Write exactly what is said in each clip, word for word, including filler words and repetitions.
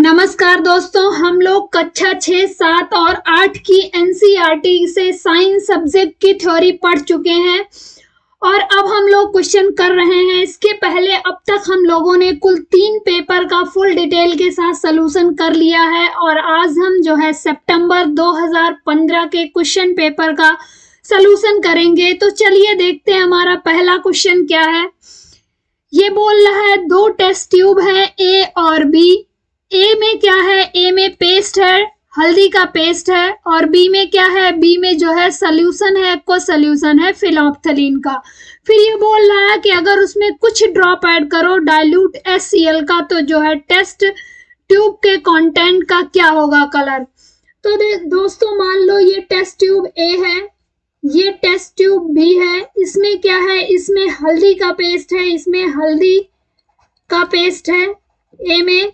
नमस्कार दोस्तों, हम लोग कक्षा छह, सात और आठ की एनसीईआरटी से साइंस सब्जेक्ट की थ्योरी पढ़ चुके हैं और अब हम लोग क्वेश्चन कर रहे हैं। इसके पहले अब तक हम लोगों ने कुल तीन पेपर का फुल डिटेल के साथ सलूशन कर लिया है और आज हम जो है सितंबर दो हज़ार पंद्रह के क्वेश्चन पेपर का सलूशन करेंगे। तो चलिए देखते हैं हमारा पहला क्वेश्चन क्या है। ये बोल रहा है दो टेस्ट ट्यूब हैं ए और बी। ए में क्या है, ए में पेस्ट है, हल्दी का पेस्ट है, और बी में क्या है, बी में जो है सॉल्यूशन है, एक्वा सॉल्यूशन है फिनोल्फ्थलीन का। फिर ये बोल रहा है कि अगर उसमें कुछ ड्रॉप ऐड करो डाइल्यूट एस सी एल का तो जो है टेस्ट ट्यूब के कंटेंट का क्या होगा कलर। तो दोस्तों मान लो ये टेस्ट ट्यूब ए है, ये टेस्ट ट्यूब बी है। इसमें क्या है, इसमें हल्दी का पेस्ट है, इसमें हल्दी का पेस्ट है ए में,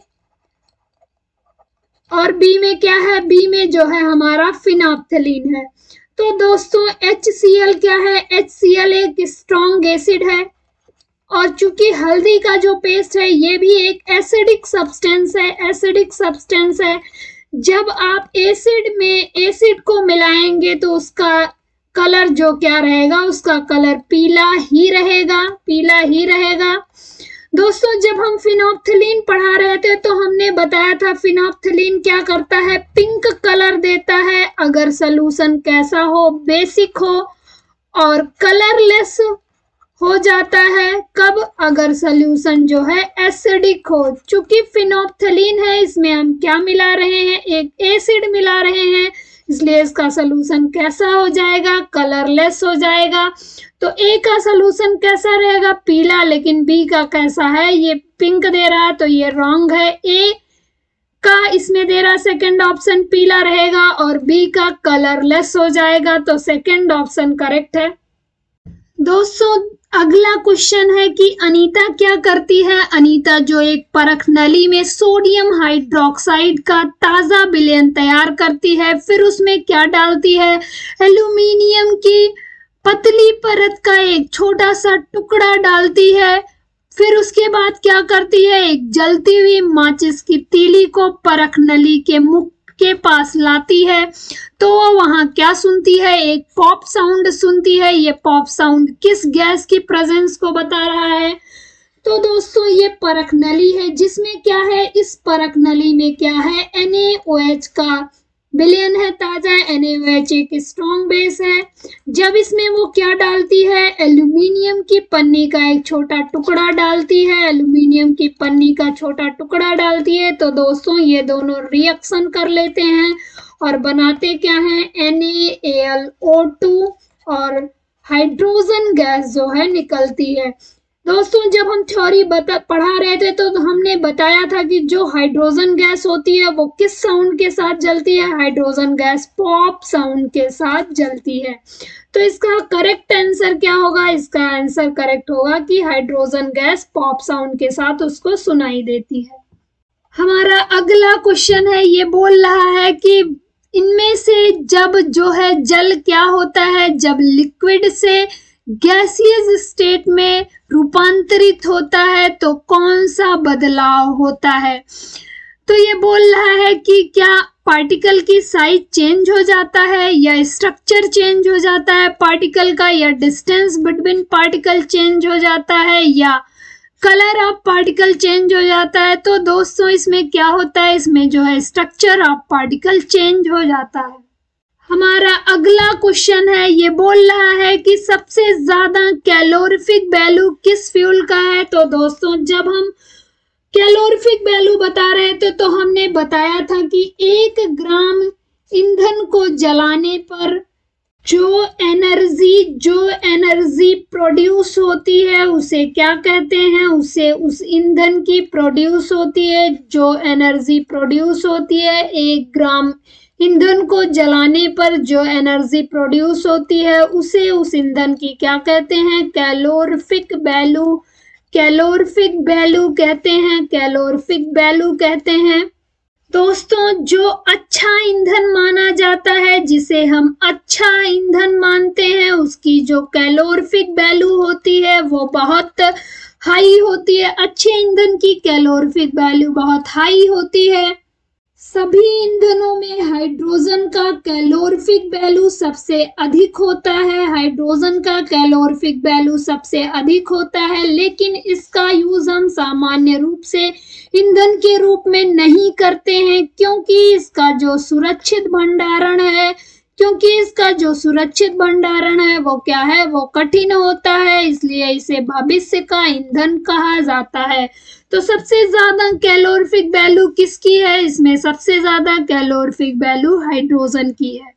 और बी में क्या है, बी में जो है हमारा फिनोल्फ्थलीन है। तो दोस्तों एच सी एल क्या है, एच सी एल एक स्ट्रॉन्ग एसिड है और चूंकि हल्दी का जो पेस्ट है ये भी एक एसिडिक सब्सटेंस है, एसिडिक सब्सटेंस है। जब आप एसिड में एसिड को मिलाएंगे तो उसका कलर जो क्या रहेगा, उसका कलर पीला ही रहेगा, पीला ही रहेगा। दोस्तों जब हम फिनोल्फ्थलीन पढ़ा रहे थे तो हमने बताया था फिनोल्फ्थलीन क्या करता है, पिंक कलर देता है अगर सलूशन कैसा हो, बेसिक हो, और कलरलेस हो जाता है कब, अगर सलूशन जो है एसिडिक हो। चूंकि फिनोल्फ्थलीन है इसमें हम क्या मिला रहे हैं, एक एसिड मिला रहे हैं, इसलिए इसका सलूशन कैसा हो जाएगा, कलरलेस हो जाएगा। तो ए का सलूशन कैसा रहेगा, पीला, लेकिन बी का कैसा है, ये पिंक दे रहा है तो ये रॉन्ग है। ए का इसमें दे रहा सेकंड ऑप्शन पीला रहेगा और बी का कलरलेस हो जाएगा, तो सेकंड ऑप्शन करेक्ट है। दोस्तों अगला क्वेश्चन है कि अनीता क्या करती है। अनीता जो एक परख नली में सोडियम हाइड्रोक्साइड का ताज़ा विलयन तैयार करती है, फिर उसमें क्या डालती है, एल्यूमिनियम की पतली परत का एक छोटा सा टुकड़ा डालती है, फिर उसके बाद क्या करती है, एक जलती हुई माचिस की तीली को परख नली के मुख के पास लाती है। तो वो वहां क्या सुनती है, एक पॉप साउंड सुनती है। ये पॉप साउंड किस गैस की प्रेजेंस को बता रहा है। तो दोस्तों ये परख नली है जिसमें क्या है, इस परख नली में क्या है, एन ए ओ एच का विलयन है ताजा, एन ए ओ एच एक स्ट्रॉन्ग बेस है। जब इसमें वो क्या डालती है, एल्यूमिनियम की पन्नी का एक छोटा टुकड़ा डालती है, एल्यूमिनियम की पन्नी का छोटा टुकड़ा डालती है। तो दोस्तों ये दोनों रिएक्शन कर लेते हैं और बनाते क्या है, N A L O two, और हाइड्रोजन गैस जो है निकलती है। दोस्तों जब हम थ्योरी बता पढ़ा रहे थे तो हमने बताया था कि जो हाइड्रोजन गैस होती है वो किस साउंड के साथ जलती है, हाइड्रोजन गैस पॉप साउंड के साथ जलती है। तो इसका करेक्ट आंसर क्या होगा, इसका आंसर करेक्ट होगा कि हाइड्रोजन गैस पॉप साउंड के साथ उसको सुनाई देती है। हमारा अगला क्वेश्चन है, ये बोल रहा है कि इनमें से जब जो है जल क्या होता है, जब लिक्विड से गैसियस स्टेट में रूपांतरित होता है तो कौन सा बदलाव होता है। तो ये बोल रहा है कि क्या पार्टिकल की साइज चेंज हो जाता है, या स्ट्रक्चर चेंज हो जाता है पार्टिकल का, या डिस्टेंस बिटवीन पार्टिकल चेंज हो जाता है, या कलर ऑफ पार्टिकल चेंज हो जाता है। तो दोस्तों इसमें क्या होता है, इसमें जो है स्ट्रक्चर ऑफ पार्टिकल चेंज हो जाता है। हमारा अगला क्वेश्चन है, ये बोल रहा है कि सबसे ज्यादा कैलोरीफिक वैल्यू किस फ्यूल का है। तो दोस्तों जब हम कैलोरीफिक वैल्यू बता रहे थे तो हमने बताया था कि एक ग्राम ईंधन को जलाने पर जो एनर्जी जो एनर्जी प्रोड्यूस होती है उसे क्या कहते हैं, उसे उस ईंधन की प्रोड्यूस होती है। जो एनर्जी प्रोड्यूस होती है एक ग्राम ईंधन को जलाने पर जो एनर्जी प्रोड्यूस होती है उसे उस ईंधन की क्या कहते हैं, कैलोरीफिक वैल्यू, कैलोरीफिक वैल्यू कहते हैं, कैलोरीफिक वैल्यू कहते हैं। दोस्तों जो अच्छा ईंधन माना जाता है, जिसे हम अच्छा ईंधन मानते हैं, उसकी जो कैलोरीफिक वैल्यू होती है वो बहुत हाई होती है। अच्छे ईंधन की कैलोरीफिक वैल्यू बहुत हाई होती है। सभी ईंधनों में हाइड्रोजन का कैलोरीफिक वैल्यू सबसे अधिक होता है। हाइड्रोजन का कैलोरीफिक वैल्यू सबसे अधिक होता है, लेकिन इसका यूज हम सामान्य रूप से ईंधन के रूप में नहीं करते हैं, क्योंकि इसका जो सुरक्षित भंडारण है क्योंकि इसका जो सुरक्षित भंडारण है वो क्या है, वो कठिन होता है, इसलिए इसे भविष्य का ईंधन कहा जाता है। तो सबसे ज्यादा कैलोरीफिक वैल्यू किसकी है? इसमें सबसे ज्यादा कैलोरीफिक वैल्यू हाइड्रोजन की है।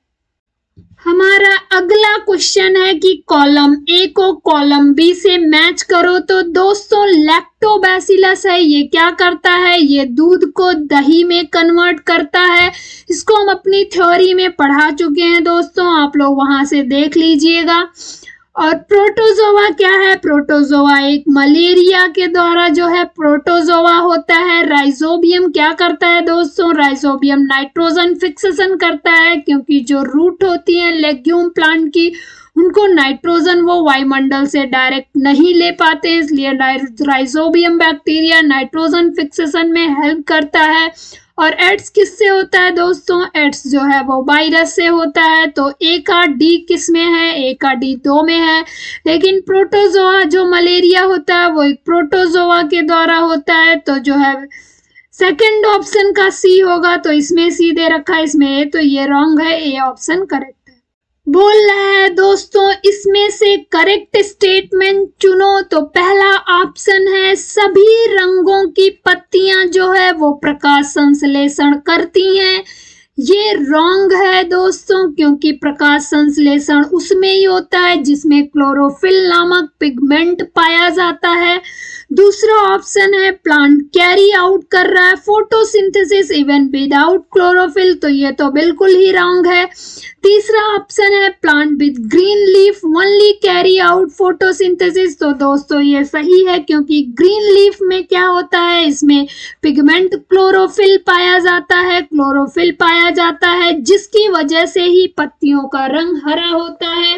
हमारा अगला क्वेश्चन है कि कॉलम ए को कॉलम बी से मैच करो। तो दोस्तों लैक्टोबैसिलस है, ये क्या करता है, ये दूध को दही में कन्वर्ट करता है। इसको हम अपनी थ्योरी में पढ़ा चुके हैं दोस्तों, आप लोग वहां से देख लीजिएगा। और प्रोटोजोआ क्या है? प्रोटोजोआ एक मलेरिया के द्वारा जो है प्रोटोजोआ होता है। राइजोबियम क्या करता है दोस्तों? राइजोबियम नाइट्रोजन फिक्सेशन करता है, क्योंकि जो रूट होती है लेग्यूम प्लांट की, उनको नाइट्रोजन वो वायुमंडल से डायरेक्ट नहीं ले पाते हैं, इसलिए राइजोबियम बैक्टीरिया नाइट्रोजन फिक्सेशन में हेल्प करता है। और एड्स किससे होता है दोस्तों? एड्स जो है वो वायरस से होता है। तो ए का डी किस में है? ए का डी दो में है। लेकिन प्रोटोजोआ जो मलेरिया होता है वो एक प्रोटोजोआ के द्वारा होता है, तो जो है सेकंड ऑप्शन का सी होगा। तो इसमें सी दे रखा है, इसमें ए, तो ये रॉन्ग है, ए ऑप्शन करेक्ट है। बोल रहा है दोस्तों इसमें से करेक्ट स्टेटमेंट चुनो। तो पहला ऑप्शन है सभी रंगों की पत्तियां जो है वो प्रकाश संश्लेषण करती हैं। ये रॉन्ग है दोस्तों, क्योंकि प्रकाश संश्लेषण उसमें ही होता है जिसमें क्लोरोफिल नामक पिगमेंट पाया जाता है। दूसरा ऑप्शन है प्लांट कैरी आउट कर रहा है फोटोसिंथेसिस इवन विदाउट क्लोरोफिल, तो ये तो बिल्कुल ही रॉन्ग है। तीसरा ऑप्शन है plant with green leaf only carry out photosynthesis, तो दोस्तों ये सही है, क्योंकि ग्रीन लीफ में क्या होता है, इसमें पिगमेंट क्लोरोफिल पाया जाता है क्लोरोफिल पाया जाता है जिसकी वजह से ही पत्तियों का रंग हरा होता है।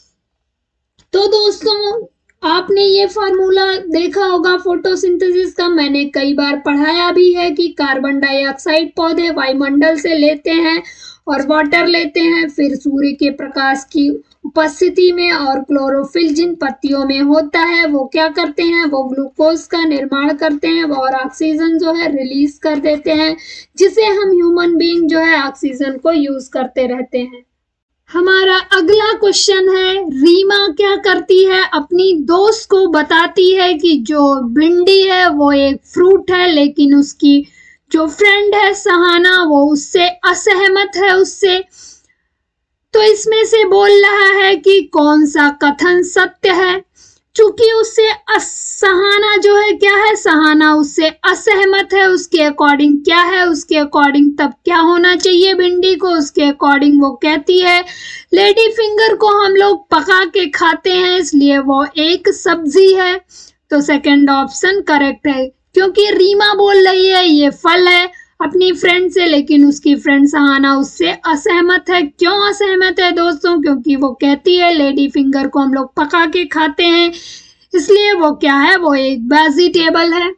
तो दोस्तों आपने ये फार्मूला देखा होगा फोटोसिंथेसिस का, मैंने कई बार पढ़ाया भी है कि कार्बन डाइऑक्साइड पौधे वायुमंडल से लेते हैं और वाटर लेते हैं, फिर सूर्य के प्रकाश की उपस्थिति में और क्लोरोफिल जिन पत्तियों में होता है वो क्या करते हैं, वो ग्लूकोज का निर्माण करते हैं और ऑक्सीजन जो है रिलीज कर देते हैं, जिसे हम ह्यूमन बीइंग जो है ऑक्सीजन को यूज करते रहते हैं। हमारा अगला क्वेश्चन है रीमा क्या करती है, अपनी दोस्त को बताती है कि जो भिंडी है वो एक फ्रूट है, लेकिन उसकी जो फ्रेंड है सहाना वो उससे असहमत है उससे। तो इसमें से बोल रहा है कि कौन सा कथन सत्य है। चूंकि उससे सहाना जो है क्या है, सहाना उससे असहमत है, उसके अकॉर्डिंग क्या है, उसके अकॉर्डिंग तब क्या होना चाहिए भिंडी को, उसके अकॉर्डिंग वो कहती है लेडी फिंगर को हम लोग पका के खाते हैं इसलिए वो एक सब्जी है। तो सेकंड ऑप्शन करेक्ट है, क्योंकि रीमा बोल रही है ये फल है अपनी फ्रेंड से, लेकिन उसकी फ्रेंड सहाना उससे असहमत है। क्यों असहमत है दोस्तों? क्योंकि वो कहती है लेडी फिंगर को हम लोग पका के खाते हैं, इसलिए वो क्या है, वो एक वेजिटेबल है।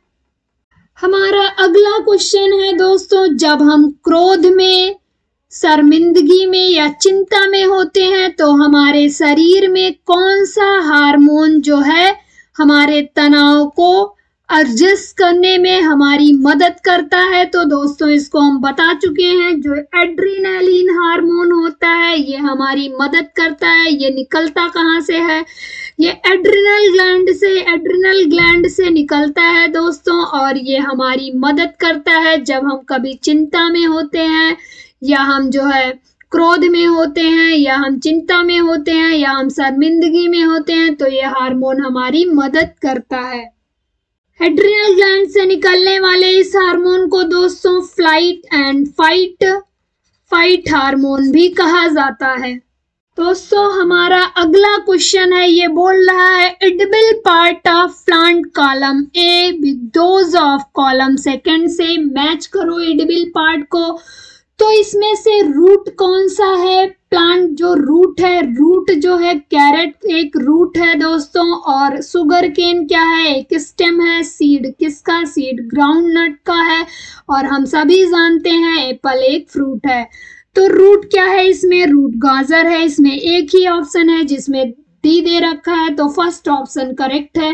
हमारा अगला क्वेश्चन है दोस्तों, जब हम क्रोध में, शर्मिंदगी में या चिंता में होते हैं तो हमारे शरीर में कौन सा हार्मोन जो है हमारे तनाव को एडजस्ट करने में हमारी मदद करता है। तो दोस्तों इसको हम बता चुके हैं, जो एड्रेनालिन हार्मोन होता है ये हमारी मदद करता है। ये निकलता कहाँ से है, ये एड्रिनल ग्लैंड से एड्रिनल ग्लैंड से निकलता है दोस्तों, और ये हमारी मदद करता है जब हम कभी चिंता में होते हैं या हम जो है क्रोध में होते हैं या हम चिंता में होते हैं या हम शर्मिंदगी में होते हैं, तो ये हार्मोन हमारी मदद करता है। एड्रिनल ग्लैंड से निकलने वाले इस हार्मोन को दोस्तों flight and fight fight hormone भी कहा जाता है। दोस्तों हमारा अगला क्वेश्चन है, ये बोल रहा है edible part of plant column A with those of column second से मैच करो एडिबल पार्ट को। तो इसमें से रूट कौन सा है? प्लांट जो रूट है, रूट जो है कैरेट एक रूट है दोस्तों, और शुगर केन क्या है? एक स्टेम है। सीड किसका? सीड ग्राउंड नट का है। और हम सभी जानते हैं एप्पल एक फ्रूट है। तो रूट क्या है इसमें? रूट गाजर है। इसमें एक ही ऑप्शन है जिसमें डी दे रखा है, तो फर्स्ट ऑप्शन करेक्ट है।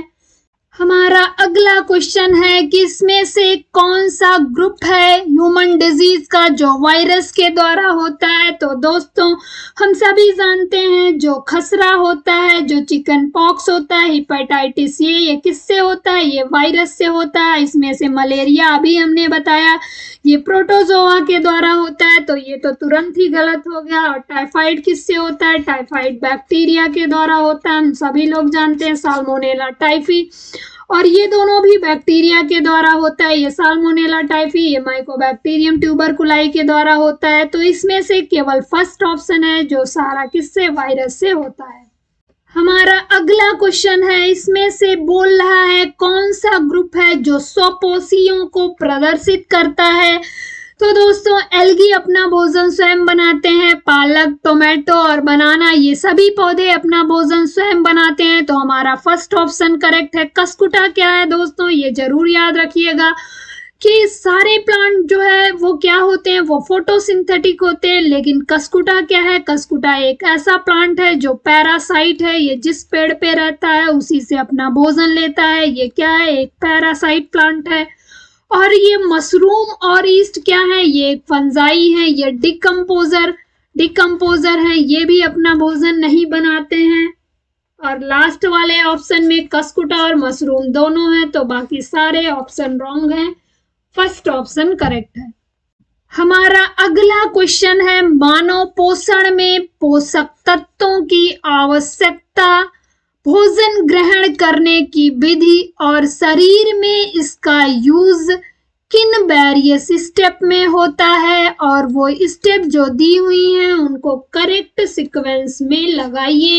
हमारा अगला क्वेश्चन है कि इसमें से कौन सा ग्रुप है ह्यूमन डिजीज का जो वायरस के द्वारा होता है? तो दोस्तों हम सभी जानते हैं जो खसरा होता है, जो चिकन पॉक्स होता है, हेपेटाइटिस ये ये किससे होता है? ये वायरस से होता है। इसमें से मलेरिया अभी हमने बताया ये प्रोटोजोआ के द्वारा होता है, तो ये तो तुरंत ही गलत हो गया। और टाइफाइड किससे होता है? टाइफाइड बैक्टीरिया के द्वारा होता है, हम सभी लोग जानते हैं साल्मोनेला टाइफी। और ये दोनों भी बैक्टीरिया के द्वारा होता है, ये साल्मोनेला टाइफी, ये माइकोबैक्टीरियम ट्यूबरकुलाई के द्वारा होता है। तो इसमें से केवल फर्स्ट ऑप्शन है जो सारा किससे? वायरस से होता है। हमारा अगला क्वेश्चन है, इसमें से बोल रहा है कौन सा ग्रुप है जो स्वपोषियों को प्रदर्शित करता है? तो दोस्तों एल्गी अपना भोजन स्वयं बनाते हैं। पालक, टोमेटो और बनाना ये सभी पौधे अपना भोजन स्वयं बनाते हैं, तो हमारा फर्स्ट ऑप्शन करेक्ट है। कस्कुटा क्या है दोस्तों? ये जरूर याद रखिएगा कि सारे प्लांट जो है वो क्या होते हैं? वो फोटोसिंथेटिक होते हैं, लेकिन कस्कुटा क्या है? कस्कुटा एक ऐसा प्लांट है जो पैरासाइट है। ये जिस पेड़ पे रहता है उसी से अपना भोजन लेता है। ये क्या है? एक पैरासाइट प्लांट है। और ये मशरूम और ईस्ट क्या है? ये एक फंजाई है। ये डिकम्पोजर डिकम्पोजर है, ये भी अपना भोजन नहीं बनाते हैं। और लास्ट वाले ऑप्शन में कस्कुटा और मशरूम दोनों हैं, तो बाकी सारे ऑप्शन रॉन्ग हैं। फर्स्ट ऑप्शन करेक्ट है। हमारा अगला क्वेश्चन है, मानव पोषण में पोषक तत्वों की आवश्यकता, भोजन ग्रहण करने की विधि और शरीर में इसका यूज किन वेरियस स्टेप में होता है? और वो स्टेप जो दी हुई हैं उनको करेक्ट सीक्वेंस में लगाइए।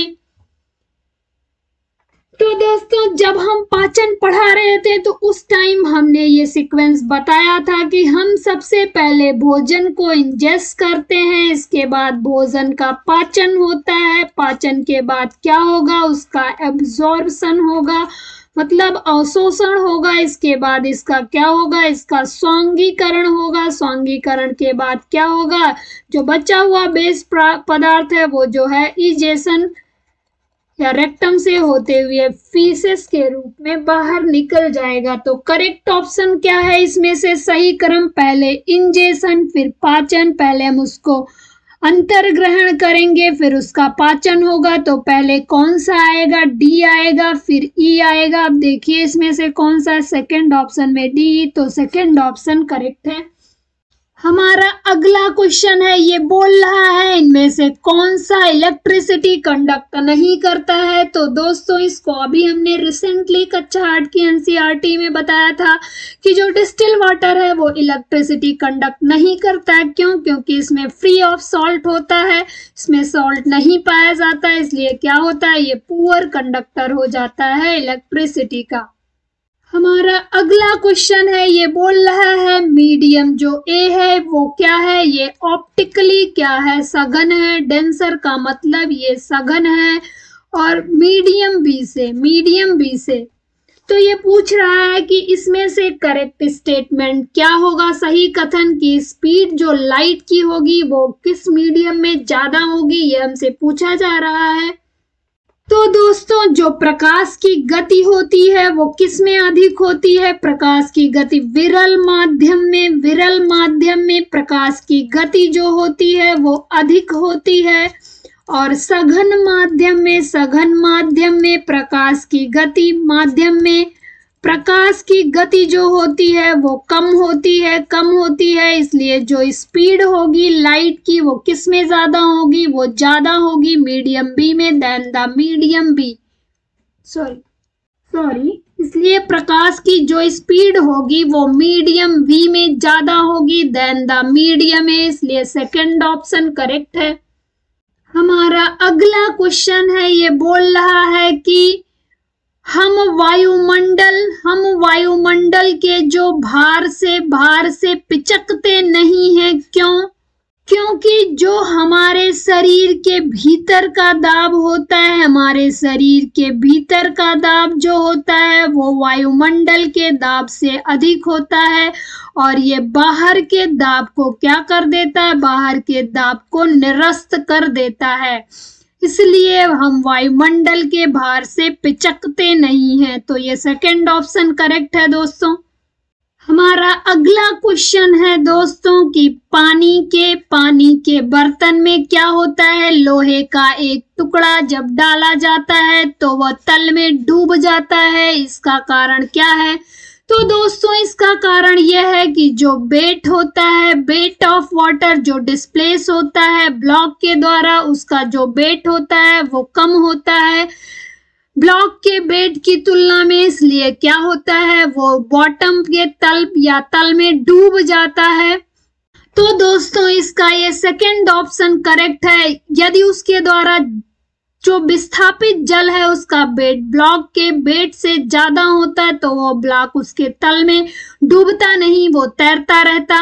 तो दोस्तों जब हम पाचन पढ़ा रहे थे तो उस टाइम हमने ये सीक्वेंस बताया था कि हम सबसे पहले भोजन को इंजेस्ट करते हैं, इसके बाद भोजन का पाचन होता है, पाचन के बाद क्या होगा? उसका एब्जॉर्प्शन होगा, मतलब अवशोषण होगा। इसके बाद इसका क्या होगा? इसका स्वांगीकरण होगा। स्वांगीकरण के बाद क्या होगा? जो बचा हुआ बेस पदार्थ है वो जो है इजेशन या रेक्टम से होते हुए फीसेस के रूप में बाहर निकल जाएगा। तो करेक्ट ऑप्शन क्या है इसमें से? सही क्रम पहले इंजेशन फिर पाचन। पहले हम उसको अंतर्ग्रहण करेंगे फिर उसका पाचन होगा, तो पहले कौन सा आएगा? डी आएगा, फिर ई आएगा। अब देखिए इसमें से कौन सा? सेकंड ऑप्शन में डी, तो सेकंड ऑप्शन करेक्ट है। हमारा अगला क्वेश्चन है, ये बोल रहा है इनमें से कौन सा इलेक्ट्रिसिटी कंडक्ट नहीं करता है? तो दोस्तों इसको अभी हमने रिसेंटली कक्षा आठ की एनसीईआरटी में बताया था कि जो डिस्टिल वाटर है वो इलेक्ट्रिसिटी कंडक्ट नहीं करता है। क्यों? क्योंकि इसमें फ्री ऑफ सॉल्ट होता है, इसमें सॉल्ट नहीं पाया जाता है, इसलिए क्या होता है? ये पुअर कंडक्टर हो जाता है इलेक्ट्रिसिटी का। हमारा अगला क्वेश्चन है, ये बोल रहा है मीडियम जो ए है वो क्या है? ये ऑप्टिकली क्या है? सघन है। डेंसर का मतलब ये सघन है। और मीडियम बी से, मीडियम बी से तो ये पूछ रहा है कि इसमें से करेक्ट स्टेटमेंट क्या होगा? सही कथन की स्पीड जो लाइट की होगी वो किस मीडियम में ज्यादा होगी, ये हमसे पूछा जा रहा है। तो दोस्तों जो प्रकाश की गति होती है वो किस में अधिक होती है? प्रकाश की गति विरल माध्यम में, विरल माध्यम में प्रकाश की गति जो होती है वो अधिक होती है। और सघन माध्यम में, सघन माध्यम में प्रकाश की गति, माध्यम में प्रकाश की गति जो होती है वो कम होती है, कम होती है। इसलिए जो स्पीड होगी लाइट की वो किस में ज्यादा होगी? वो ज्यादा होगी मीडियम बी में, then the medium B, sorry sorry इसलिए प्रकाश की जो स्पीड होगी वो मीडियम बी में ज्यादा होगी देन द मीडियम ए, इसलिए सेकंड ऑप्शन करेक्ट है। हमारा अगला क्वेश्चन है, ये बोल रहा है कि हम वायुमंडल हम वायुमंडल के जो भार से भार से पिचकते नहीं हैं, क्यों? क्योंकि जो हमारे शरीर के भीतर का दाब होता है, हमारे शरीर के भीतर का दाब जो होता है वो वायुमंडल के दाब से अधिक होता है और ये बाहर के दाब को क्या कर देता है, बाहर के दाब को निरस्त कर देता है। इसलिए हम वायुमंडल के भार से पिचकते नहीं हैं। तो ये सेकंड ऑप्शन करेक्ट है दोस्तों। हमारा अगला क्वेश्चन है दोस्तों कि पानी के पानी के बर्तन में क्या होता है। लोहे का एक टुकड़ा जब डाला जाता है तो वह तल में डूब जाता है। इसका कारण क्या है? तो दोस्तों इसका कारण यह है कि जो वेट होता है, वेट ऑफ वाटर जो डिस्प्लेस होता है ब्लॉक के द्वारा, उसका जो वेट होता है वो कम होता है ब्लॉक के वेट की तुलना में। इसलिए क्या होता है, वो बॉटम के तल या तल में डूब जाता है। तो दोस्तों इसका ये सेकंड ऑप्शन करेक्ट है। यदि उसके द्वारा जो विस्थापित जल है उसका वेट ब्लॉक के वेट से ज्यादा होता है तो वो ब्लॉक उसके तल में डूबता नहीं, वो तैरता रहता।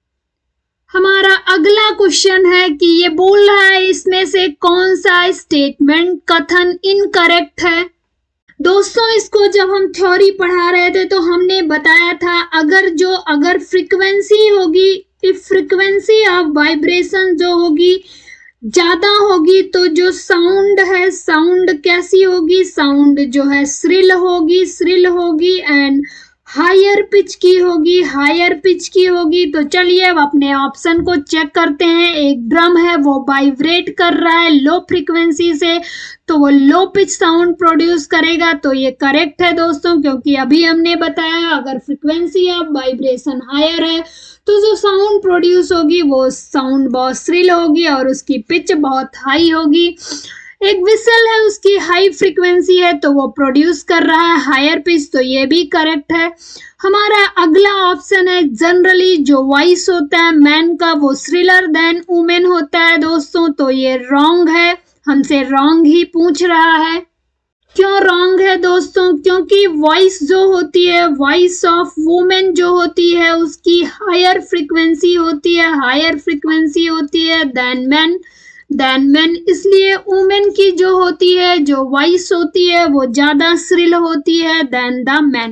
हमारा अगला क्वेश्चन है कि ये बोल रहा है इसमें से कौन सा स्टेटमेंट कथन इनकरेक्ट है। दोस्तों इसको जब हम थ्योरी पढ़ा रहे थे तो हमने बताया था अगर जो अगर फ्रीक्वेंसी होगी, इफ फ्रीक्वेंसी ऑफ वाइब्रेशन जो होगी ज्यादा होगी तो जो साउंड है, साउंड कैसी होगी, साउंड जो है श्रिल होगी, श्रिल होगी एंड हायर पिच की होगी, हायर पिच की होगी। तो चलिए अब अपने ऑप्शन को चेक करते हैं। एक ड्रम है वो वाइब्रेट कर रहा है लो फ्रीक्वेंसी से तो वो लो पिच साउंड प्रोड्यूस करेगा। तो ये करेक्ट है दोस्तों, क्योंकि अभी हमने बताया अगर फ्रीक्वेंसी ऑफ वाइब्रेशन हायर है तो जो साउंड प्रोड्यूस होगी वो साउंड बहुत श्रिल होगी और उसकी पिच बहुत हाई होगी। एक विसल है उसकी हाई फ्रीक्वेंसी है तो वो प्रोड्यूस कर रहा है हायर पिच, तो ये भी करेक्ट है। हमारा अगला ऑप्शन है जनरली जो वॉइस होता है मैन का वो श्रिलर देन वुमेन होता है दोस्तों, तो ये रॉन्ग है, हमसे रॉन्ग ही पूछ रहा है। क्यों रॉन्ग है दोस्तों? क्योंकि वॉइस जो होती है, वॉइस ऑफ वुमेन जो होती है उसकी हायर फ्रीक्वेंसी होती है, हायर फ्रीक्वेंसी होती है देन मैन देन मैन इसलिए वुमेन की जो होती है, जो वॉइस होती है वो ज्यादा श्रिल होती है देन द मैन।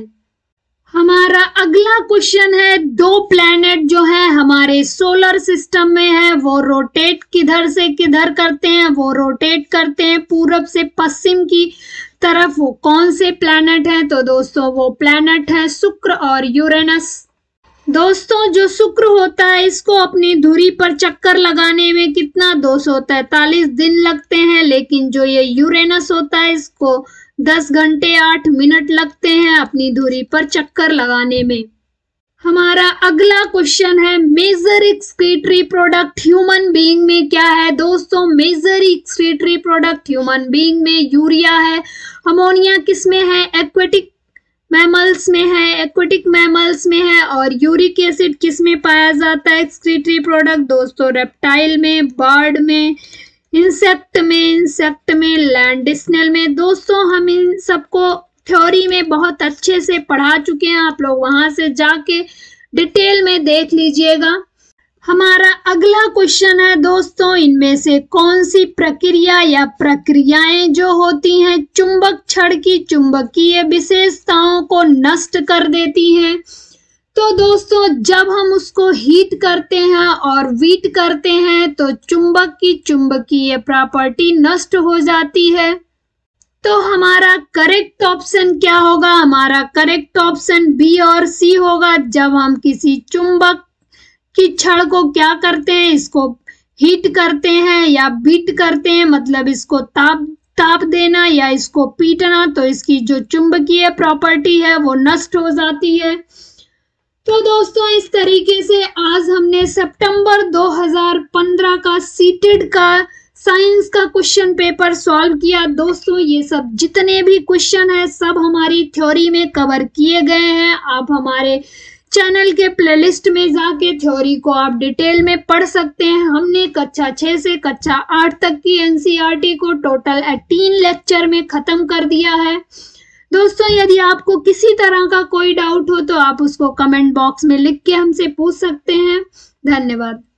हमारा अगला क्वेश्चन है दो प्लैनेट जो है हमारे सोलर सिस्टम में है वो रोटेट किधर से किधर करते हैं, वो रोटेट करते हैं पूरब से पश्चिम की तरफ। वो कौन से प्लैनेट हैं? तो दोस्तों वो प्लैनेट है शुक्र और यूरेनस। दोस्तों जो शुक्र होता है इसको अपनी धुरी पर चक्कर लगाने में कितना दो सौ तैतालीस दिन लगते हैं, लेकिन जो ये यूरेनस होता है इसको दस घंटे आठ मिनट लगते हैं अपनी धुरी पर चक्कर लगाने में। हमारा अगला क्वेश्चन है major excretory product human being में क्या है। दोस्तों major excretory product human being में यूरिया है। अमोनिया किसमें है? एक्वेटिक मैमल्स में है, एक्वेटिक मैमल्स में है। और यूरिक एसिड किस में पाया जाता है एक्सक्रीटरी प्रोडक्ट? दोस्तों रेप्टाइल में, बर्ड में, इंसेक्ट में, इंसेक्ट में, लैंड स्नेल में। दोस्तों हम इन सबको थ्योरी में बहुत अच्छे से पढ़ा चुके हैं, आप लोग वहां से जाके डिटेल में देख लीजिएगा। हमारा अगला क्वेश्चन है दोस्तों इनमें से कौन सी प्रक्रिया या प्रक्रियाएं जो होती हैं चुंबक छड़ की चुंबकीय विशेषताओं को नष्ट कर देती हैं। तो दोस्तों जब हम उसको हीट करते हैं और वीट करते हैं तो चुंबक की चुंबकीय प्रॉपर्टी नष्ट हो जाती है। तो हमारा करेक्ट ऑप्शन क्या होगा? हमारा करेक्ट ऑप्शन बी और सी होगा। जब हम किसी चुंबक की छड़ को क्या करते हैं, इसको हीट करते हैं या बीट करते हैं, मतलब इसको ताप ताप देना या इसको पीटना, तो इसकी जो चुंबकीय प्रॉपर्टी है वो नष्ट हो जाती है। तो दोस्तों इस तरीके से आज हमने सितंबर दो हज़ार पंद्रह का सीटेड का साइंस का क्वेश्चन पेपर सॉल्व किया। दोस्तों ये सब जितने भी क्वेश्चन है सब हमारी थ्योरी में कवर किए गए हैं। आप हमारे चैनल के प्लेलिस्ट में जाके थ्योरी को आप डिटेल में पढ़ सकते हैं। हमने कक्षा छह से कक्षा आठ तक की एनसीईआरटी को टोटल अठारह लेक्चर में खत्म कर दिया है। दोस्तों यदि आपको किसी तरह का कोई डाउट हो तो आप उसको कमेंट बॉक्स में लिख के हमसे पूछ सकते हैं। धन्यवाद।